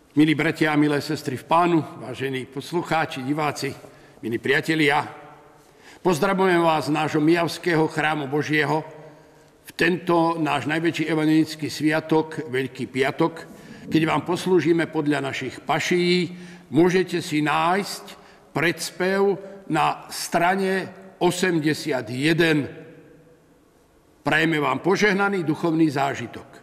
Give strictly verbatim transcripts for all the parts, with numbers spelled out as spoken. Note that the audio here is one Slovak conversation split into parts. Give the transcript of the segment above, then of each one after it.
Milí bratia a milé sestry v Pánu, vážení poslucháči, diváci, milí priatelia, pozdravujem vás z nášho Mijavského chrámu Božieho v tento náš najväčší evanjelický sviatok, Veľký piatok, keď vám poslúžime podľa našich pašií. Môžete si nájsť predspev na strane osemdesiatjeden. Prajeme vám požehnaný duchovný zážitok.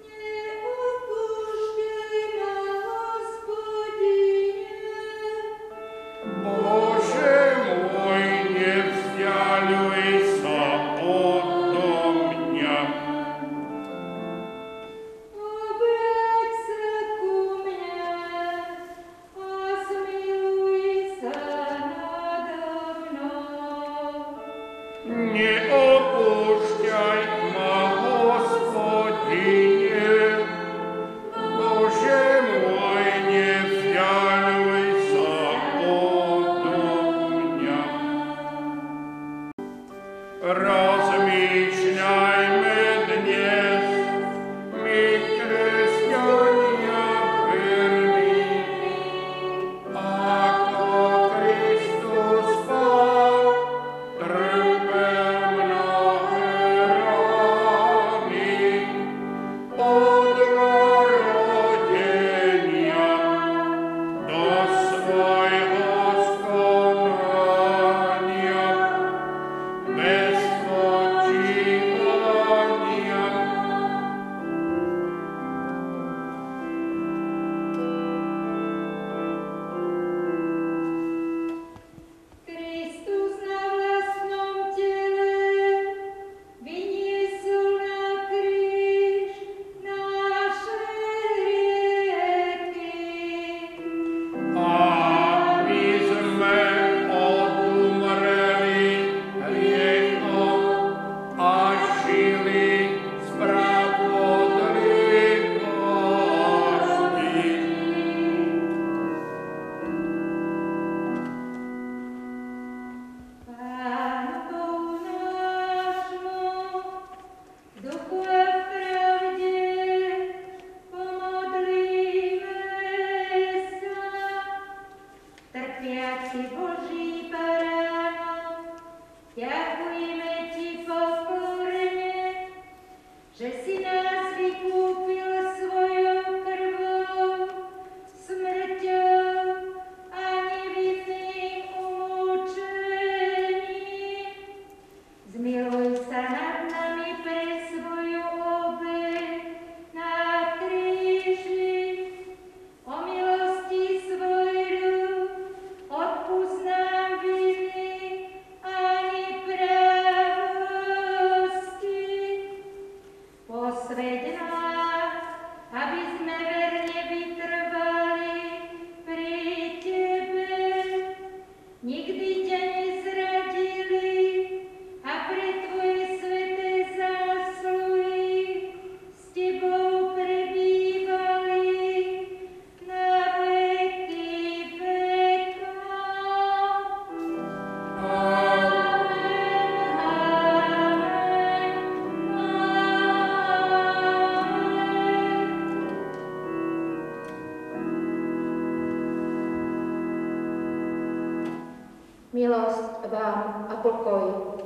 Milosť vám a pokoj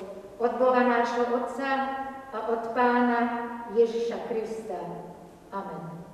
od Boha nášho Otca a od Pána Ježiša Krista. Amen.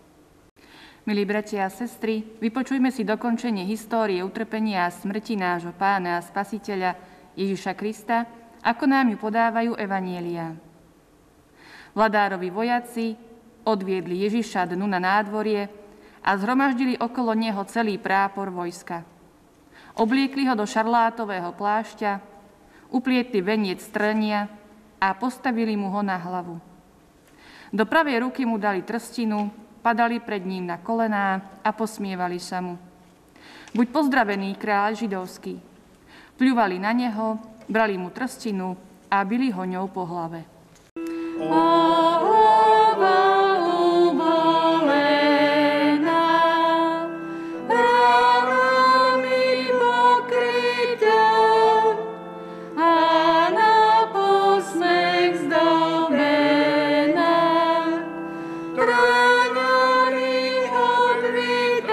Milí bratia a sestry, vypočujme si dokončenie histórie utrpenia a smrti nášho Pána a Spasiteľa Ježiša Krista, ako nám ju podávajú evanjelia. Vladárovi vojaci odviedli Ježiša dnu na nádvorie a zhromaždili okolo neho celý prápor vojska. Obliekli ho do šarlátového plášťa, uplietli veniec trnia a postavili mu ho na hlavu. Do pravej ruky mu dali trstinu, padali pred ním na kolená a posmievali sa mu. Buď pozdravený, kráľ židovský. Pľuvali na neho, brali mu trstinu a bili ho ňou po hlave. Tráňali odvidli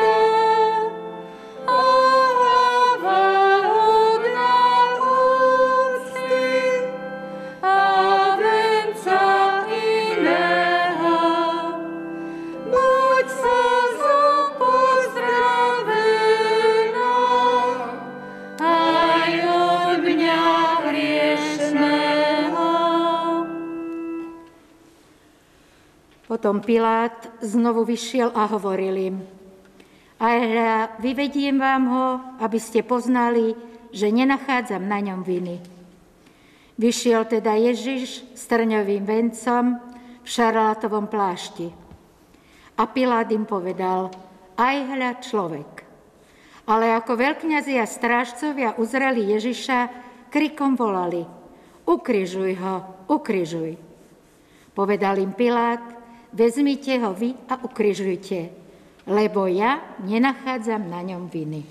Potom Pilát znovu vyšiel a hovoril im: Aj hľa, vyvediem vám ho, aby ste poznali, že nenachádzam na ňom viny. Vyšiel teda Ježiš s trňovým vencom v šarlátovom plášti. A Pilát im povedal: Aj hľa človek. Ale ako veľkňazi a strážcovia uzreli Ježiša, krikom volali: Ukrižuj ho, ukrižuj. Povedal im Pilát: Vezmite ho vy a ukrižujte, lebo ja nenachádzam na ňom viny.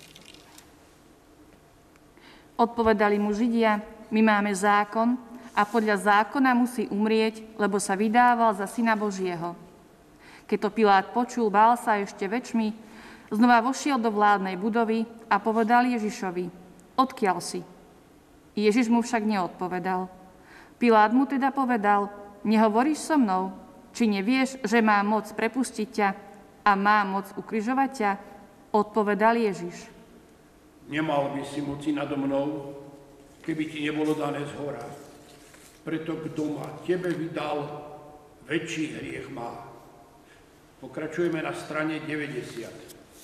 Odpovedali mu Židia: My máme zákon a podľa zákona musí umrieť, lebo sa vydával za syna Božieho. Keď to Pilát počul, bál sa ešte väčšmi, znova vošiel do vládnej budovy a povedal Ježišovi: Odkiaľ si? Ježiš mu však neodpovedal. Pilát mu teda povedal: Nehovoríš so mnou? Či nevieš, že mám moc prepustiť ťa a mám moc ukrižovať ťa? Odpovedal Ježiš: Nemal by si moci nado mnou, keby ti nebolo dané zhora. Preto kto ma tebe vydal, väčší hriech má. Pokračujeme na strane deväťdesiat.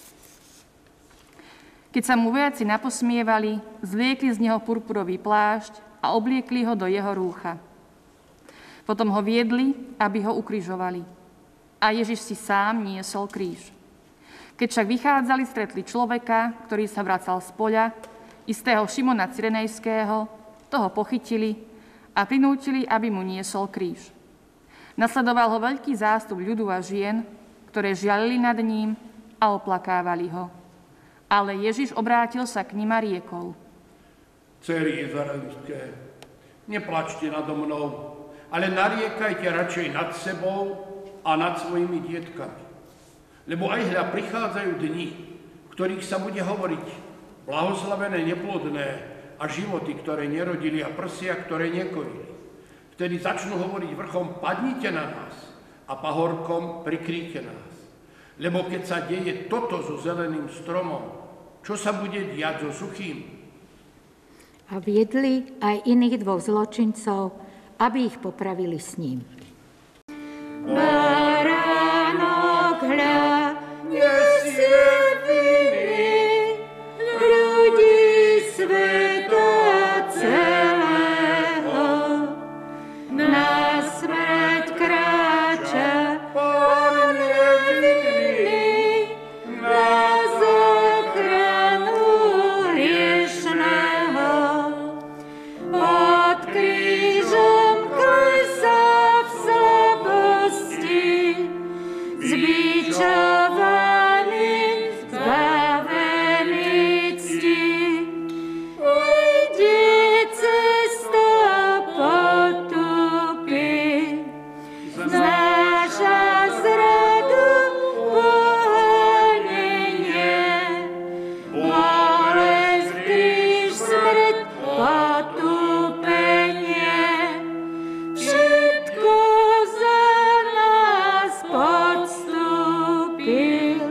Keď sa mu vojaci naposmievali, zliekli z neho purpurový plášť a obliekli ho do jeho rúcha. Potom ho viedli, aby ho ukrižovali. A Ježiš si sám niesol kríž. Keď však vychádzali, stretli človeka, ktorý sa vracal z poľa, istého Šimona Cyrenejského, toho pochytili a prinútili, aby mu niesol kríž. Nasledoval ho veľký zástup ľudu a žien, ktoré žialili nad ním a oplakávali ho. Ale Ježiš obrátil sa k nim a riekol: Dcery izraelské, neplačte nado mnou, ale nariekajte radšej nad sebou a nad svojimi dietkami. Lebo aj hľa prichádzajú dni, v ktorých sa bude hovoriť: blahoslavené neplodné a životy, ktoré nerodili, a prsia, ktoré nekojili. Vtedy začnú hovoriť vrchom: padnite na nás, a pahorkom: prikryjte nás. Lebo keď sa deje toto so zeleným stromom, čo sa bude diať so suchým? A viedli aj iných dvoch zločincov, aby ich popravili s ním. Baránok, hľa, nesie viny ľudí sveta celého. Na smrť kráča Pán nevinný, na záchranu hriešného. Pod krížom klesá v slabosti, zbičovaný, zbavený cti. Ide cesta potupy, znáša zradu pohanenie, bolesť, kríž, smrť, potupenie. Všetko za nás podstúpil.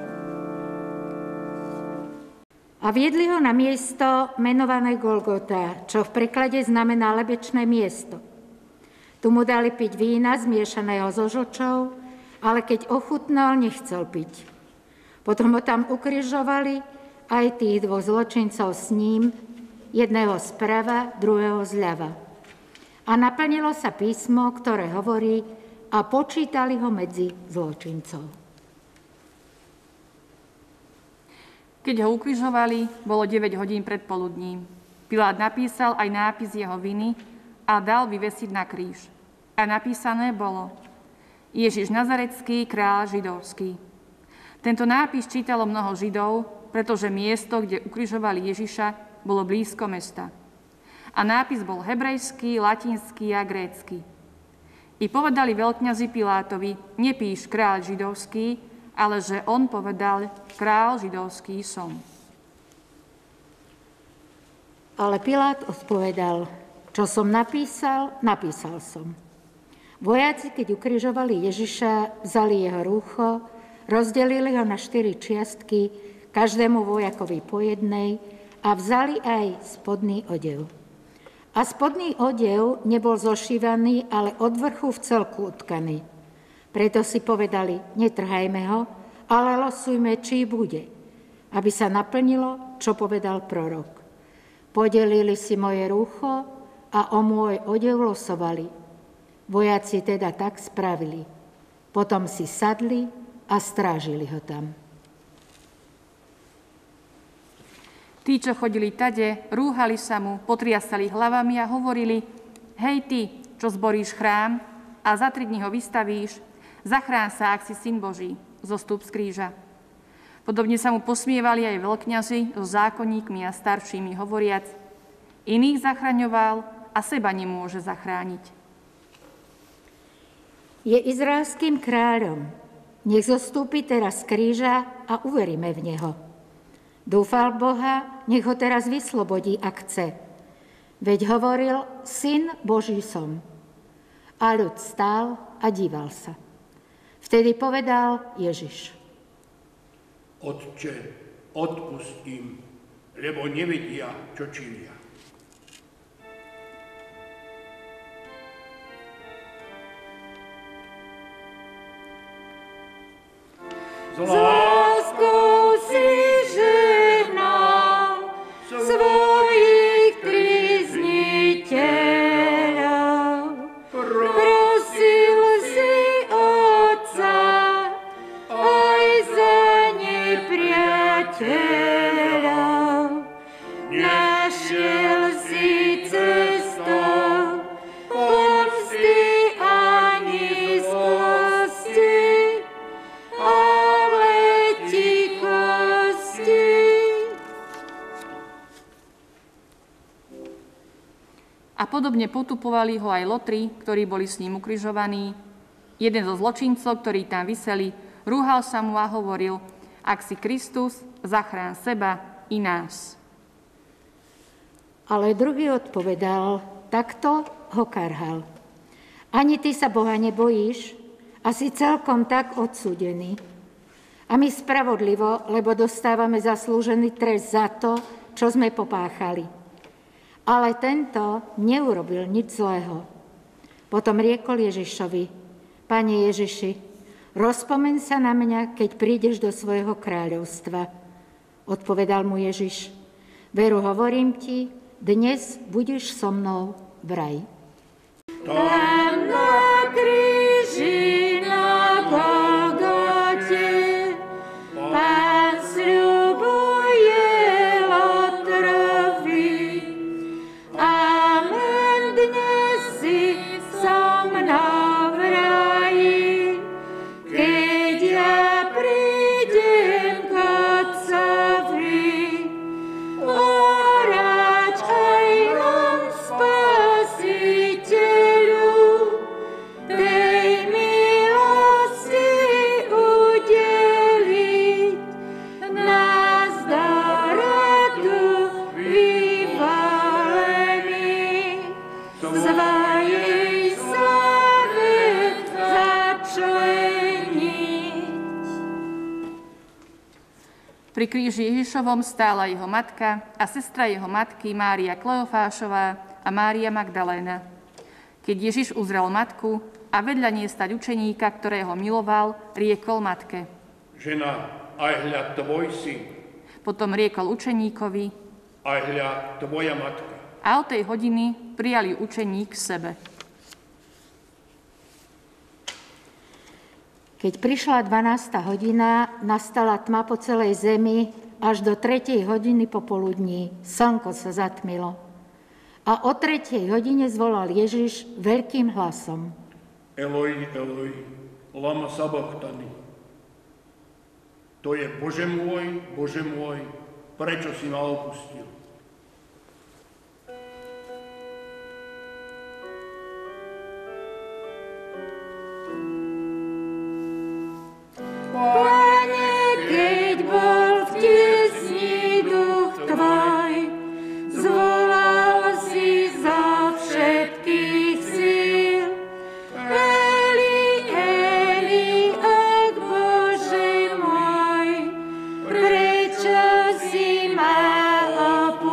A viedli ho na miesto menované Golgota, čo v preklade znamená lebečné miesto. Tu mu dali piť vína zmiešaného so žlčou, ale keď ochutnal, nechcel piť. Potom ho tam ukrižovali, aj tých dvoch zločincov s ním, jedného zprava, druhého zľava. A naplnilo sa písmo, ktoré hovorí: a počítali ho medzi zločincov. Keď ho ukrižovali, bolo deväť hodín pred poludním. Pilát napísal aj nápis jeho viny a dal vyvesiť na kríž. A napísané bolo: Ježiš Nazaretský, kráľ židovský. Tento nápis čítalo mnoho Židov, pretože miesto, kde ukrižovali Ježiša, bolo blízko mesta. A nápis bol hebrejský, latinský a grécky. I povedali veľkňazi Pilátovi: nepíš kráľ židovský, ale že on povedal: kráľ židovský som. Ale Pilát odpovedal: čo som napísal, napísal som. Vojaci, keď ukrižovali Ježiša, vzali jeho rúcho, rozdelili ho na štyri čiastky, každému vojakovi po jednej, a vzali aj spodný odev. A spodný odev nebol zošívaný, ale od vrchu v celku utkaný. Preto si povedali, netrhajme ho, ale losujme, či bude, aby sa naplnilo, čo povedal prorok. Podelili si moje rúcho a o môj odev losovali. Vojaci teda tak spravili. Potom si sadli a strážili ho tam. Tí, čo chodili tade, rúhali sa mu, potriasali hlavami a hovorili, hej ty, čo zboríš chrám a za tri dni ho vystavíš, zachrán sa, ak si syn Boží, zostup z kríža. Podobne sa mu posmievali aj veľkňazi so zákonníkmi a staršími, hovoriac, iných zachraňoval a seba nemôže zachrániť. Je izraelským kráľom. Nech zostúpi teraz z kríža a uveríme v neho. Dúfal Boha, nech ho teraz vyslobodí, ak chce. Veď hovoril, syn Boží som. A ľud stál a díval sa. Vtedy povedal Ježiš. Otče, odpusť im, lebo nevedia, čo činia. S láskou si žehnal svojich trízniteľov. Prosil si Otca aj za nepriateľov. Našiel si cestou pomsty ani zlosti, a podobne potupovali ho aj lotri, ktorí boli s ním ukrižovaní. Jeden zo zločincov, ktorí tam viseli, rúhal sa mu a hovoril, ak si Kristus, zachrán seba i nás. Ale druhý odpovedal, takto ho karhal. Ani ty sa Boha nebojíš, a si celkom tak odsúdený. A my spravodlivo, lebo dostávame zaslúžený trest za to, čo sme popáchali. Ale tento neurobil nič zlého. Potom riekol Ježišovi, Pane Ježiši, rozpomeň sa na mňa, keď prídeš do svojho kráľovstva. Odpovedal mu Ježiš, veru hovorím ti, dnes budeš so mnou v raji. Tam na kríži na Golgote Pán sľubuje lotrovi. Amen, dnes si so mnou v raji, keď ja prídem k Otcovi. Orať aj nám Spasiteľu, tej milosti udeliť, nás do radu vyvolených, svojej slave začleniť. Pri kríži Ježišovom stála jeho matka a sestra jeho matky Mária Kleofášová a Mária Magdaléna. Keď Ježiš uzrel matku a vedľa nej stať učeníka, ktorého miloval, riekol matke. Žena, aj hľa tvoj syn. Potom riekol učeníkovi. Aj hľa tvoja matka. A od tej hodiny prijali učeník k sebe. Keď prišla dvanásta hodina, nastala tma po celej zemi až do tretej hodiny popoludní. Slnko sa zatmilo. A o tretej hodine zvolal Ježiš veľkým hlasom. Eloi, Eloi, lama sabachthani. To je Bože môj, Bože môj, prečo si ma opustil? Pane, keď bol v tiesni duch tvoj, zvolal si zo všetkých síl. Eli, Eli, ak Bože môj, prečo si ma opustil?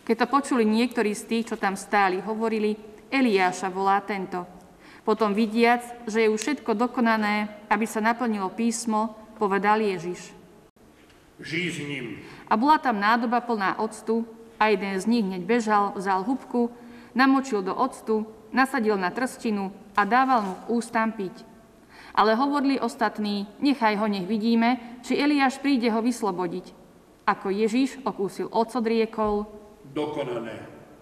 Keď to počuli niektorí z tých, čo tam stáli, hovorili, Eliáša volá tento. Potom vidiac, že je už všetko dokonané, aby sa naplnilo písmo, povedal Ježiš. Žij s ním. A bola tam nádoba plná octu a jeden z nich hneď bežal, vzal hubku, namočil do octu, nasadil na trstinu a dával mu k ústam piť. Ale hovorili ostatní, nechaj ho, nech vidíme, či Eliáš príde ho vyslobodiť. Ako Ježiš okúsil ocot, riekol, dokonané.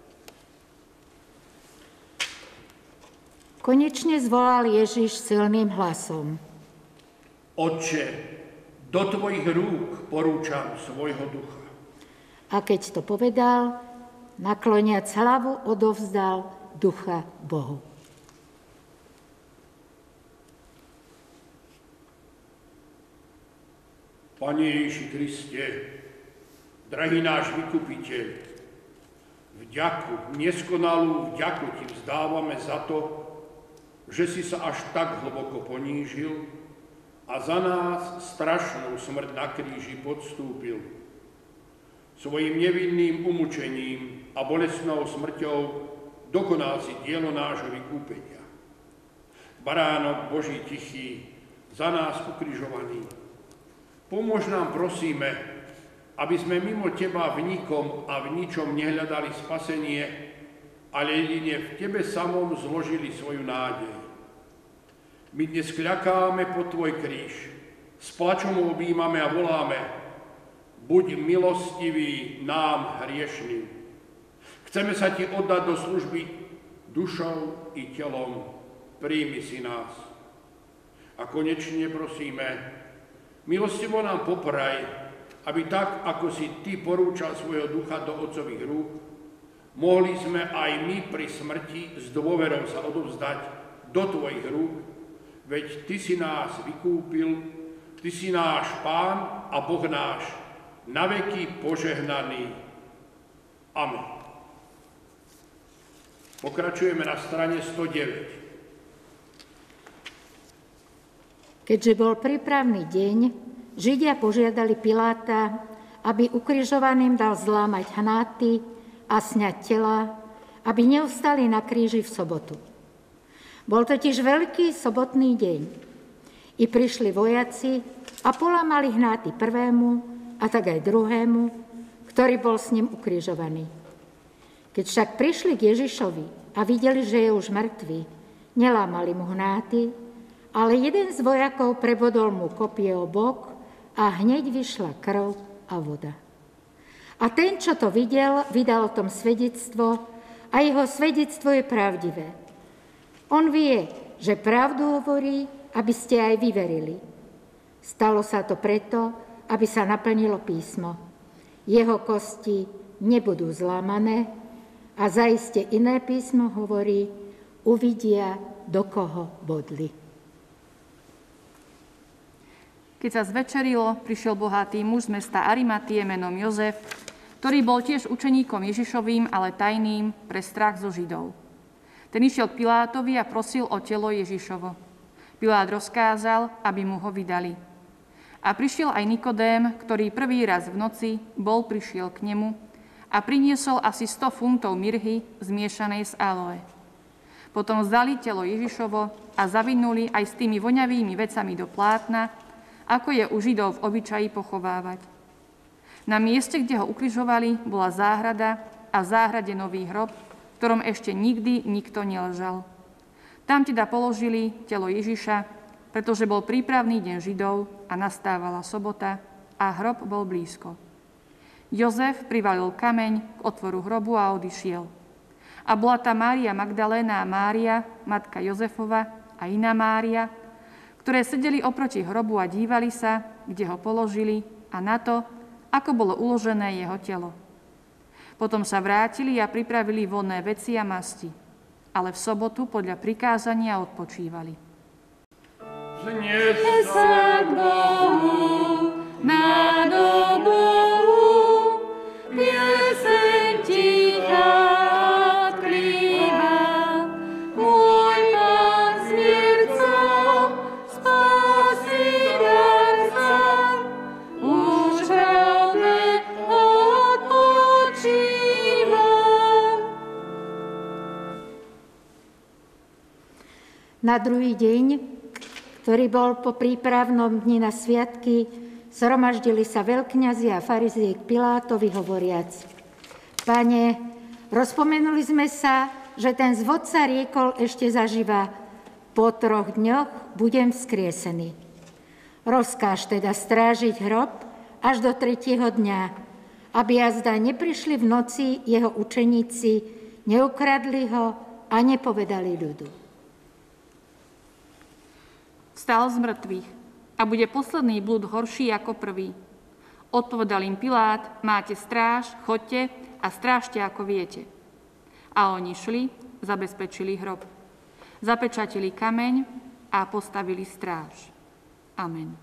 Konečne zvolal Ježiš silným hlasom. Otče, do tvojich rúk porúčam svojho ducha. A keď to povedal, nakloniac hlavu odovzdal ducha Bohu. Pane Ježiši Kriste, drahý náš vykupiteľ, vďaku, neskonalú vďaku ti vzdávame za to, že si sa až tak hlboko ponížil a za nás strašnú smrť na kríži podstúpil. Svojim nevinným umučením a bolestnou smrťou dokonal si dielo nášho vykúpenia. Baránok Boží tichý, za nás ukrižovaný, pomôž nám, prosíme, aby sme mimo teba v nikom a v ničom nehľadali spasenie, ale jedine v tebe samom zložili svoju nádej. My dnes kľakáme po tvoj kríž, s plačom objímame a voláme, buď milostivý nám hriešným. Chceme sa ti oddať do služby dušou i telom, príjmi si nás. A konečne prosíme, milostivo nám popraj, aby tak, ako si ty porúčal svojho ducha do otcových rúk, mohli sme aj my pri smrti s dôverou sa odovzdať do tvojich rúk, veď ty si nás vykúpil, ty si náš Pán a Boh náš, na veky požehnaný. Amen. Pokračujeme na strane sto deväť. Keďže bol prípravný deň, Židia požiadali Piláta, aby ukrižovaným dal zlámať hnáty a sňať tela, aby neustali na kríži v sobotu. Bol totiž veľký sobotný deň. I prišli vojaci a polamali hnáty prvému a tak aj druhému, ktorý bol s ním ukrižovaný. Keď však prišli k Ježišovi a videli, že je už mŕtvý, nelámali mu hnáty, ale jeden z vojakov prebodol mu kopie o bok a hneď vyšla krv a voda. A ten, čo to videl, vydal o tom svedectvo a jeho svedectvo je pravdivé. On vie, že pravdu hovorí, aby ste aj vy verili. Stalo sa to preto, aby sa naplnilo písmo. Jeho kosti nebudú zlámané a zaiste iné písmo hovorí, uvidia, do koho bodli. Keď sa zvečerilo, prišiel bohatý muž z mesta Arimatie menom Jozef, ktorý bol tiež učeníkom Ježišovým, ale tajným pre strach zo Židov. Ten išiel k Pilátovi a prosil o telo Ježišovo. Pilát rozkázal, aby mu ho vydali. A prišiel aj Nikodém, ktorý prvý raz v noci bol prišiel k nemu a priniesol asi sto funtov mirhy zmiešanej s aloe. Potom vzali telo Ježišovo a zavinuli aj s tými voňavými vecami do plátna, ako je u Židov v obyčaji pochovávať. Na mieste, kde ho ukrižovali, bola záhrada a v záhrade nový hrob, v ktorom ešte nikdy nikto neležal. Tam teda položili telo Ježiša, pretože bol prípravný deň Židov a nastávala sobota a hrob bol blízko. Jozef privalil kameň k otvoru hrobu a odišiel. A bola tam Mária Magdaléna a Mária, matka Jozefova, a iná Mária, ktoré sedeli oproti hrobu a dívali sa, kde ho položili a na to, ako bolo uložené jeho telo. Potom sa vrátili a pripravili vonné veci a masti, ale v sobotu podľa prikázania odpočívali. Znie sa k Bohu, na dobu, pieseň tichá odkrýva, môj Pán smiercom spasí darca, už hrobe odpočíva. Na druhý deň, ktorý bol po prípravnom dni na sviatky, zhromaždili sa veľkňazi a farizei k Pilátovi hovoriac: Pane, rozpomenuli sme sa, že ten zvodca riekol ešte zaživa: po troch dňoch budem vzkriesený. Rozkáž teda strážiť hrob až do tretieho dňa, aby azda neprišli v noci jeho učeníci, neukradli ho a nepovedali ľudu. Vstal z mŕtvych a bude posledný blúd horší ako prvý. Odpovedal im Pilát: máte stráž, choďte a strážte, ako viete. A oni šli, zabezpečili hrob. Zapečatili kameň a postavili stráž. Amen.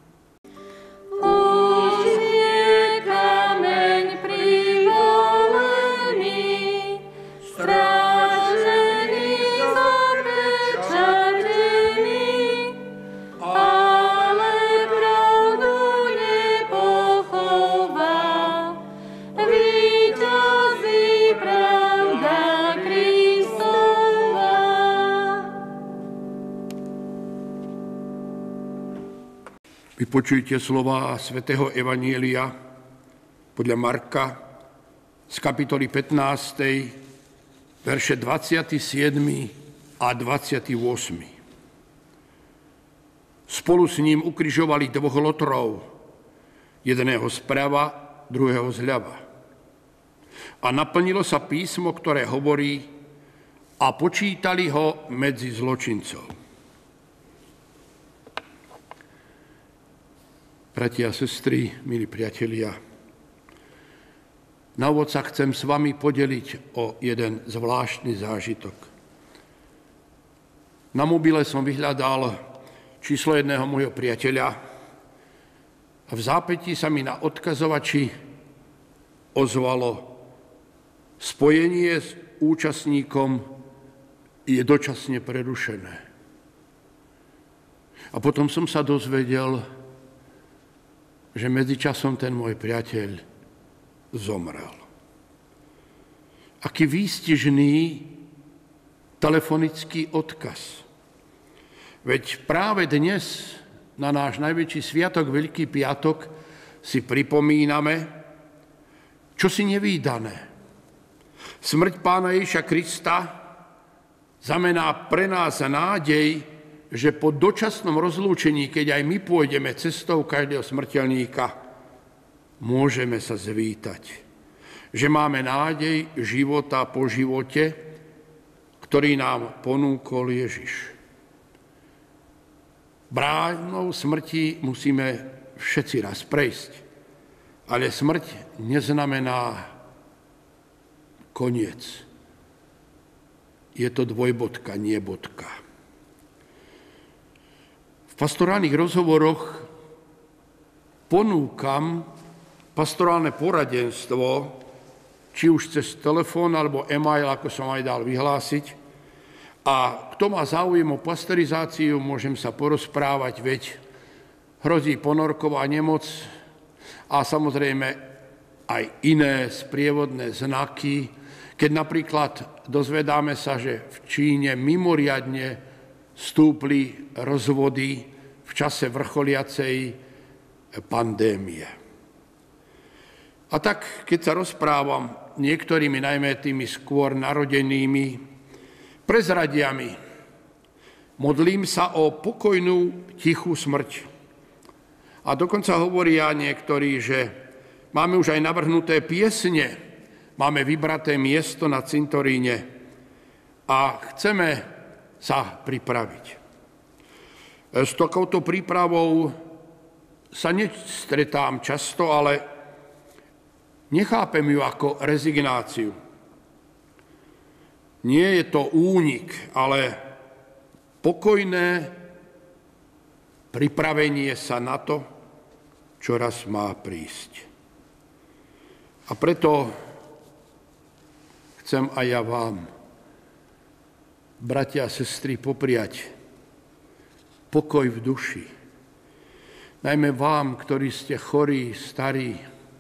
Už je kameň privolený, strážený, zapečatený, ale pravdu nepochová. Víťazí pravda Kristova. Vypočujte slova svätého Evanielia podľa Marka z kapitoly pätnástej, verše dvadsiaty siedmy a dvadsiaty ôsmy. Spolu s ním ukrižovali dvoch lotrov, jedného zprava, druhého zľava. A naplnilo sa písmo, ktoré hovorí: a počítali ho medzi zločincov. Bratia a sestry, milí priatelia, na úvod sa chcem s vami podeliť o jeden zvláštny zážitok. Na mobile som vyhľadal číslo jedného môjho priateľa a v zápätí sa mi na odkazovači ozvalo: spojenie s účastníkom je dočasne prerušené. A potom som sa dozvedel, že medzičasom ten môj priateľ zomrel. Aký výstižný telefonický odkaz. Veď práve dnes, na náš najväčší sviatok, Veľký piatok, si pripomíname, čo si nevídané. Smrť Pána Ježiša Krista znamená pre nás nádej, že po dočasnom rozlúčení, keď aj my pôjdeme cestou každého smrteľníka, môžeme sa zvítať. Že máme nádej života po živote, ktorý nám ponúkol Ježiš. Bránou smrti musíme všetci raz prejsť, ale smrť neznamená koniec. Je to dvojbodka, nie bodka. V pastorálnych rozhovoroch ponúkam pastorálne poradenstvo, či už cez telefón alebo e-mail, ako som aj dal vyhlásiť. A kto má záujem o pastorizáciu, môžem sa porozprávať, veď hrozí ponorková nemoc a samozrejme aj iné sprievodné znaky. Keď napríklad dozvedáme sa, že v Číne mimoriadne stúpli rozvody v čase vrcholiacej pandémie. A tak, keď sa rozprávam niektorými, najmä tými skôr narodenými, prezradia mi: modlím sa o pokojnú, tichú smrť. A dokonca hovoria niektorí, že máme už aj navrhnuté piesne, máme vybraté miesto na cintoríne a chceme sa pripraviť. S takouto prípravou sa nestretám často, ale nechápem ju ako rezignáciu. Nie je to únik, ale pokojné pripravenie sa na to, čo raz má prísť. A preto chcem aj ja vám, bratia a sestry, popriať pokoj v duši. Najmä vám, ktorí ste chorí, starí,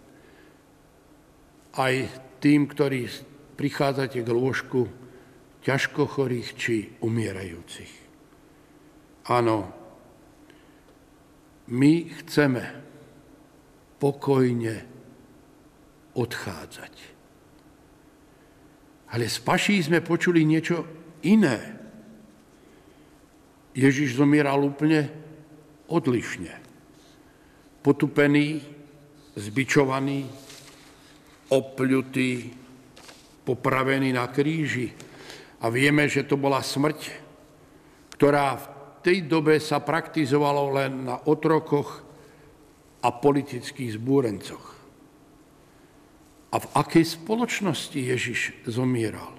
aj tým, ktorí prichádzate k lôžku ťažko chorých či umierajúcich. Áno, my chceme pokojne odchádzať. Ale z paší sme počuli niečo iné. Ježiš zomieral úplne odlišne. Potupený, zbičovaný, opľutý, popravený na kríži. A vieme, že to bola smrť, ktorá v tej dobe sa praktizovala len na otrokoch a politických zbúrencoch. A v akej spoločnosti Ježiš zomieral?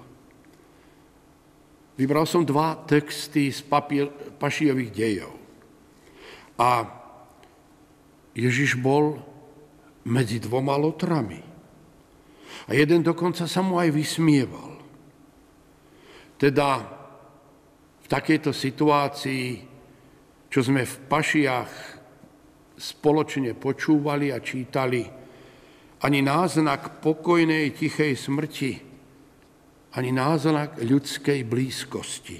Vybral som dva texty z papier, pašijových dejov. A Ježiš bol medzi dvoma lotrami. A jeden dokonca sa mu aj vysmieval. Teda v takejto situácii, čo sme v pašiach spoločne počúvali a čítali, ani náznak pokojnej, tichej smrti, ani náznak ľudskej blízkosti.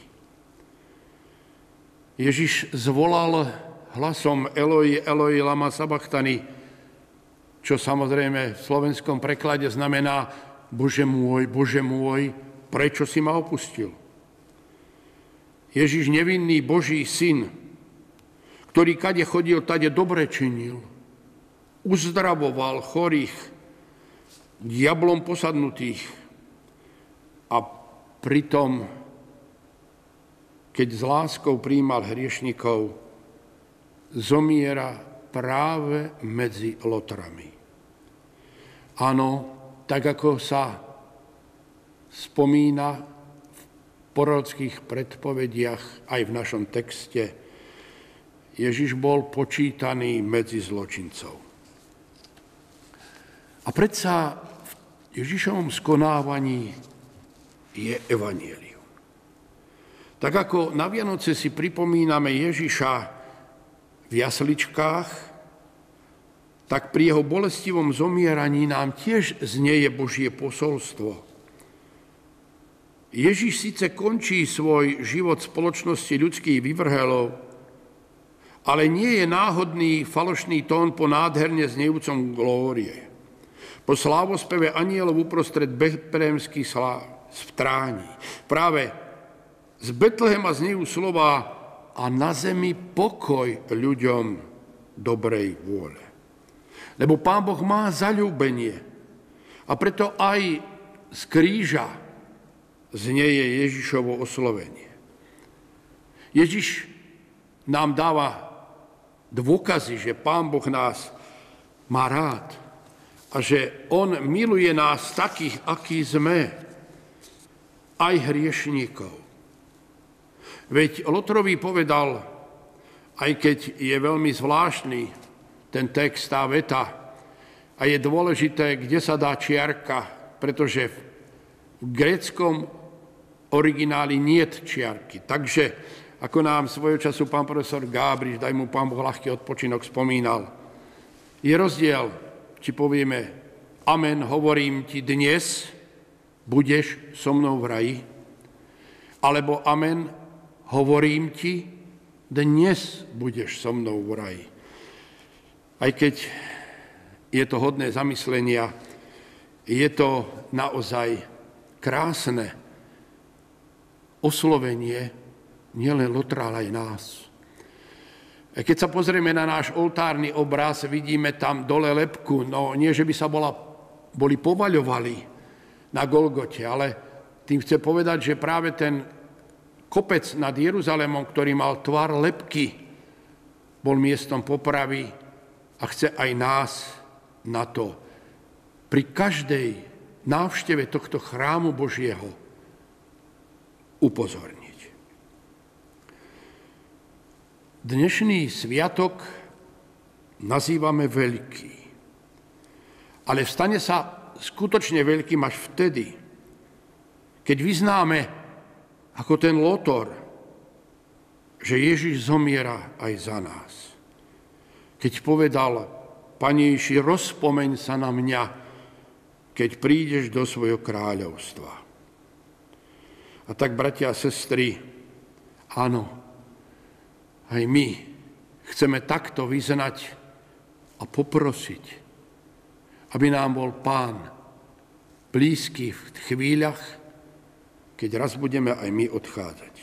Ježiš zvolal hlasom Eloi, Eloi, lama sabachthani, čo samozrejme v slovenskom preklade znamená Bože môj, Bože môj, prečo si ma opustil? Ježiš, nevinný Boží syn, ktorý kade chodil, tade dobre činil, uzdravoval chorých, diablom posadnutých, a pritom, keď s láskou prijímal hriešnikov, zomiera práve medzi lotrami. Áno, tak ako sa spomína v prorockých predpovediach aj v našom texte, Ježiš bol počítaný medzi zločincov. A predsa v Ježišovom skonávaní je evanjelium. Tak ako na Vianoce si pripomíname Ježiša v jasličkách, tak pri jeho bolestivom zomieraní nám tiež znieje Božie posolstvo. Ježiš síce končí svoj život v spoločnosti ľudských vyvrhelov, ale nie je náhodný falošný tón po nádherne znejúcom glórie. Po slávospeve anielov uprostred betlémskych sláv vtrání. Práve z Betlehema znejú slova a na zemi pokoj ľuďom dobrej vôle. Lebo Pán Boh má zaľúbenie a preto aj z kríža znieje Ježišovo oslovenie. Ježiš nám dáva dôkazy, že Pán Boh nás má rád a že On miluje nás takých, akí sme, aj hriešníkov. Veď Lotrovi povedal, aj keď je veľmi zvláštny ten text, tá veta, a je dôležité, kde sa dá čiarka, pretože v gréckom origináli niet čiarky. Takže, ako nám svojho času pán profesor Gábriš, daj mu Pán Boh ľahký odpočinok, spomínal, je rozdiel, či povieme amen, hovorím ti dnes, budeš so mnou v raji, alebo amen, hovorím ti, dnes budeš so mnou v raji. Aj keď je to hodné zamyslenia, je to naozaj krásne oslovenie nielen Lotra, ale aj nás. Keď sa pozrieme na náš oltárny obraz, vidíme tam dole lebku, no nie, že by sa bola, boli povaľovali na Golgote, ale tým chce povedať, že práve ten kopec nad Jeruzalémom, ktorý mal tvar lebky, bol miestom popravy a chce aj nás na to pri každej návšteve tohto chrámu Božieho upozorniť. Dnešný sviatok nazývame veľký, ale stane sa skutočne veľkým až vtedy, keď vyznáme ako ten Lotor, že Ježiš zomiera aj za nás. Keď povedal, Pane Ježiši, rozpomeň sa na mňa, keď prídeš do svojho kráľovstva. A tak, bratia a sestry, áno, Aj my chceme takto vyznať a poprosiť, aby nám bol Pán blízky v chvíľach, keď raz budeme aj my odchádzať.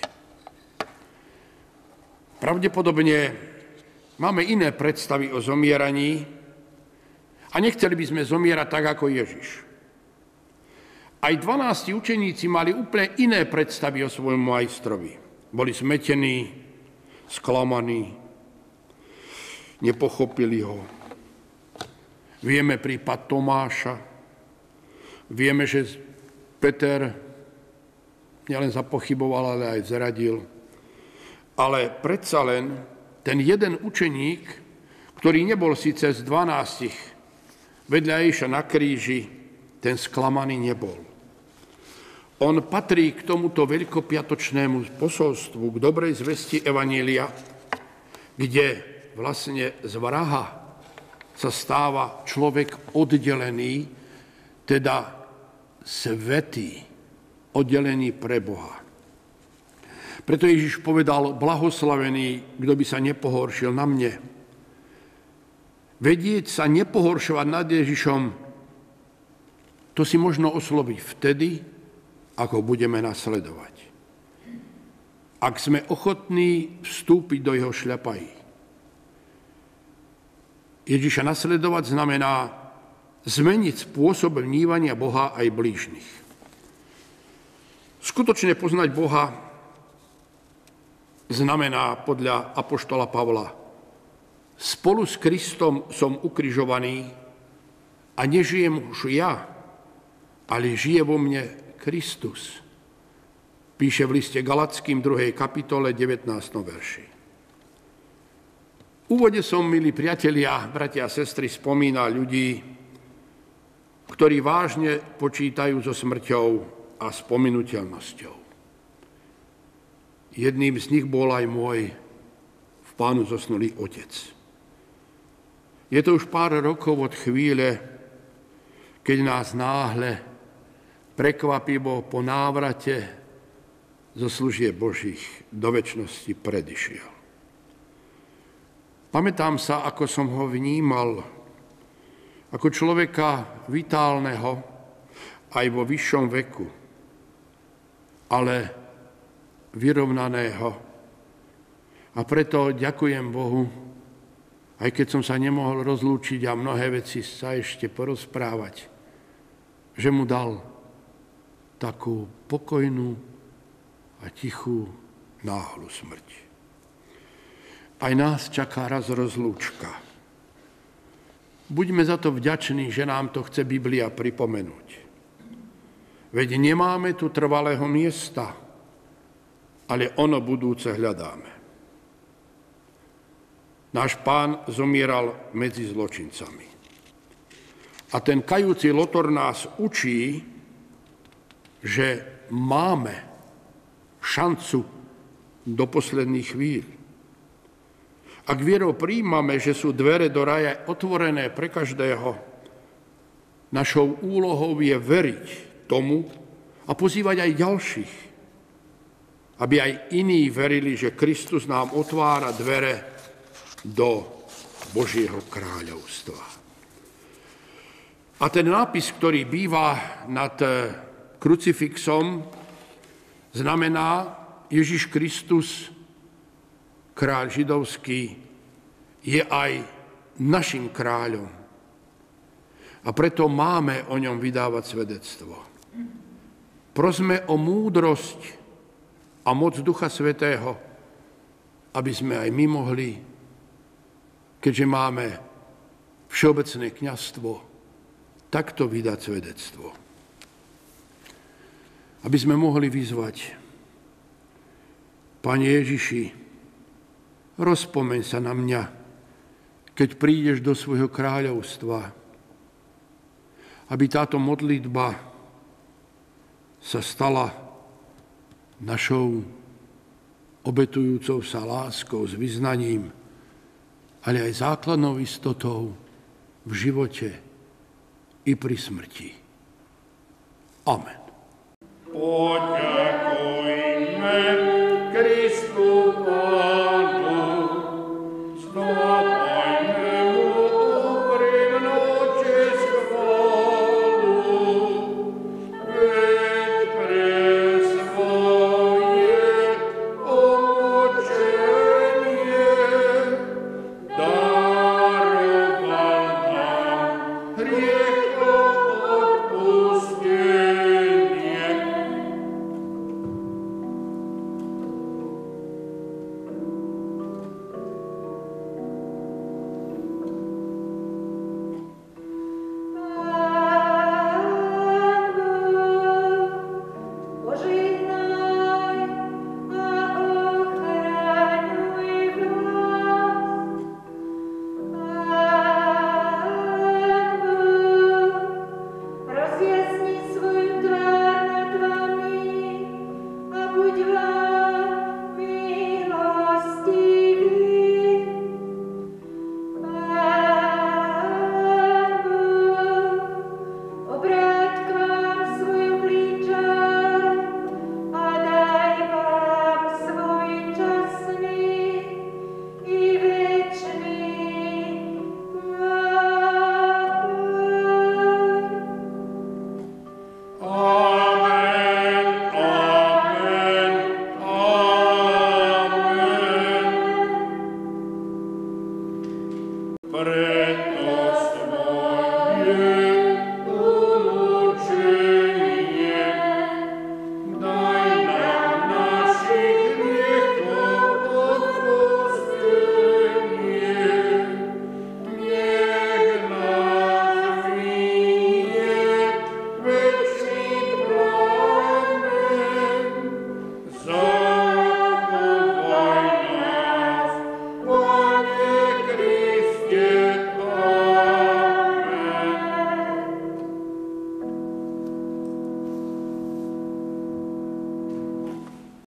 Pravdepodobne máme iné predstavy o zomieraní a nechceli by sme zomierať tak, ako Ježiš. Aj dvanásti učeníci mali úplne iné predstavy o svojom majstrovi. Boli smetení, sklamaní, nepochopili ho. Vieme prípad Tomáša, vieme, že Peter nielen zapochyboval, ale aj zradil. Ale predsa len ten jeden učeník, ktorý nebol síce z dvanástich vedľa Ježiša na kríži, ten sklamaný nebol. On patrí k tomuto veľkopiatočnému posolstvu, k dobrej zvesti Evanjelia, kde vlastne z vraha sa stáva človek oddelený, teda svätý, oddelený pre Boha. Preto Ježiš povedal, blahoslavený, kto by sa nepohoršil na mne. Vedieť sa nepohoršovať nad Ježišom, to si možno osloviť vtedy, ako budeme nasledovať. Ak sme ochotní vstúpiť do jeho šľapají. Ježiša nasledovať znamená zmeniť spôsob vnívania Boha aj blížnych. Skutočne poznať Boha znamená podľa apoštola Pavla: spolu s Kristom som ukrižovaný a nežijem už ja, ale žije vo mne Kristus. Píše v liste Galatským druhej kapitole devätnástom verši. V úvode som, milí priatelia, bratia a sestry, spomínal ľudí, ktorí vážne počítajú so smrťou a spominuteľnosťou. Jedným z nich bol aj môj v Pánu zosnulý otec. Je to už pár rokov od chvíle, keď nás náhle, prekvapivo po návrate zo služieb Božích do večnosti predišiel. Pamätám sa, ako som ho vnímal ako človeka vitálneho aj vo vyššom veku, ale vyrovnaného. A preto ďakujem Bohu, aj keď som sa nemohol rozlúčiť a mnohé veci sa ešte porozprávať, že mu dal takú pokojnú a tichú náhlu smrť. Aj nás čaká raz rozlúčka. Buďme za to vďační, že nám to chce Biblia pripomenúť. Veď nemáme tu trvalého miesta, ale ono budúce hľadáme. Náš Pán zomieral medzi zločincami. A ten kajúci lotor nás učí, že máme šancu do posledných chvíľ. Ak vierou prijímame, že sú dvere do raja otvorené pre každého, našou úlohou je veriť tomu a pozývať aj ďalších, aby aj iní verili, že Kristus nám otvára dvere do Božieho kráľovstva. A ten nápis, ktorý býva nad krucifixom, znamená Ježiš Kristus, kráľ židovský, je aj našim kráľom. A preto máme o ňom vydávať svedectvo. Prosme o múdrosť a moc Ducha Svätého, aby sme aj my mohli, keďže máme všeobecné kňazstvo, takto vydať svedectvo. Aby sme mohli vyzvať: Pane Ježiši, rozpomeň sa na mňa, keď prídeš do svojho kráľovstva. Aby táto modlitba sa stala našou obetujúcou sa láskou, s vyznaním, ale aj základnou istotou v živote i pri smrti. Amen. Poďakujem.